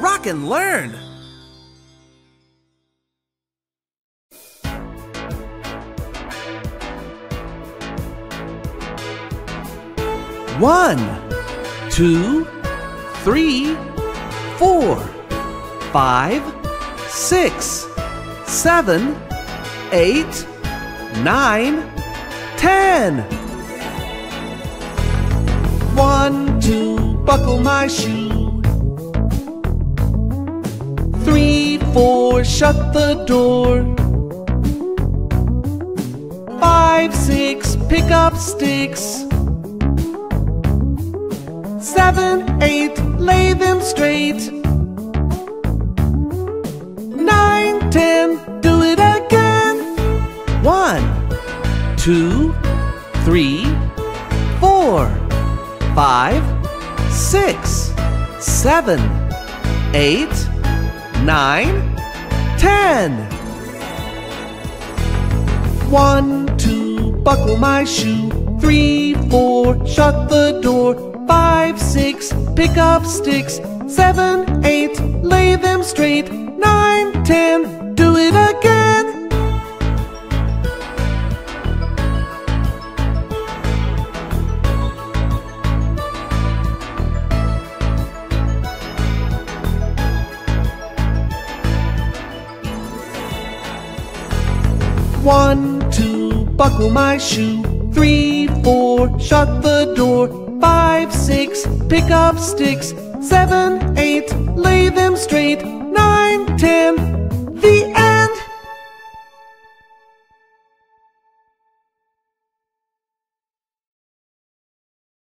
rock and learn. One, 2, 3, 4, 5, 6, 7, 8, 9, 10. 1, 2, buckle my shoe. 3, 4, shut the door. 5, 6, pick up sticks. 7, 8, lay them straight. 9, 10, do it again. 1, 2, 3, 4, 5, 6, 7, 8, 9, 10. 1, 2, buckle my shoe. 3, 4, shut the door. 5, 6, pick up sticks. 7, 8, lay them straight. 9, 10, do it again. One, 2, buckle my shoe. 3, 4, shut the door. 5, 6, pick up sticks. 7, 8, lay them straight. 9, 10, the end.